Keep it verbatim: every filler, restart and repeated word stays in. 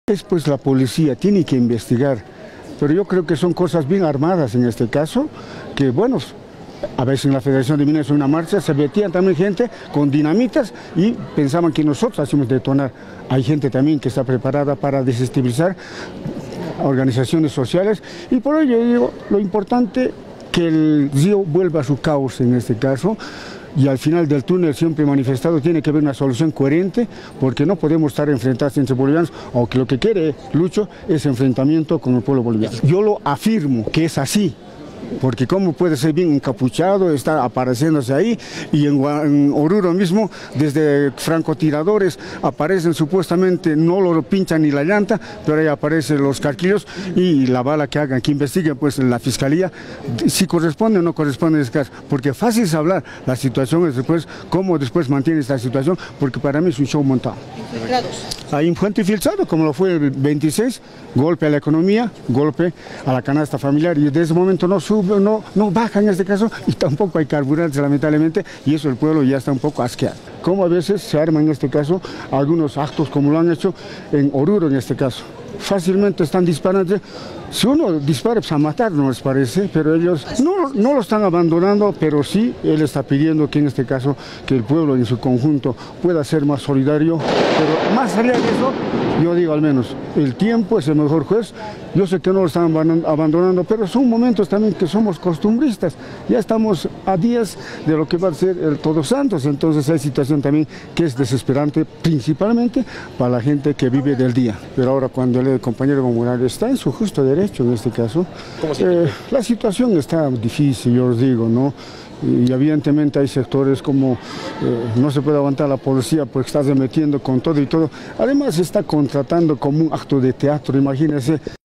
Después la policía tiene que investigar, pero yo creo que son cosas bien armadas en este caso, que bueno, a veces en la Federación de Mineros en una marcha se metían también gente con dinamitas y pensaban que nosotros hacíamos detonar. Hay gente también que está preparada para desestabilizar organizaciones sociales y por ello digo, lo importante que el río vuelva a su cauce en este caso. Y al final del túnel siempre he manifestado tiene que haber una solución coherente porque no podemos estar enfrentados entre bolivianos, aunque lo que quiere Lucho es enfrentamiento con el pueblo boliviano. Yo lo afirmo que es así. Porque cómo puede ser bien encapuchado, está apareciéndose ahí y en, en Oruro mismo desde francotiradores aparecen supuestamente, no lo pinchan ni la llanta, pero ahí aparecen los carquillos y la bala que hagan, que investiguen pues en la fiscalía si corresponde o no corresponde en este caso, porque fácil es hablar, la situación es después, cómo después mantiene esta situación, porque para mí es un show montado. Infiltrados. Hay un fuente infiltrado, como lo fue el veintiséis, golpe a la economía, golpe a la canasta familiar y desde ese momento no sube, no, no baja en este caso y tampoco hay carburantes lamentablemente y eso el pueblo ya está un poco asqueado. Como a veces se arman en este caso algunos actos como lo han hecho en Oruro en este caso. Fácilmente están disparando, si uno dispara pues a matar no les parece, pero ellos no, no lo están abandonando, pero sí él está pidiendo que en este caso que el pueblo en su conjunto pueda ser más solidario, pero más allá de eso, yo digo al menos, el tiempo es el mejor juez, yo sé que no lo están abandonando, pero son momentos también que somos costumbristas, ya estamos a días de lo que va a ser el Todos Santos, entonces hay situación también que es desesperante, principalmente para la gente que vive del día, pero ahora cuando el compañero Evo Morales está en su justo derecho en este caso, eh, la situación está difícil, yo os digo, ¿no? Y evidentemente hay sectores como eh, no se puede aguantar la policía porque está metiendo con todo y todo, además se está contratando como un acto de teatro, imagínense.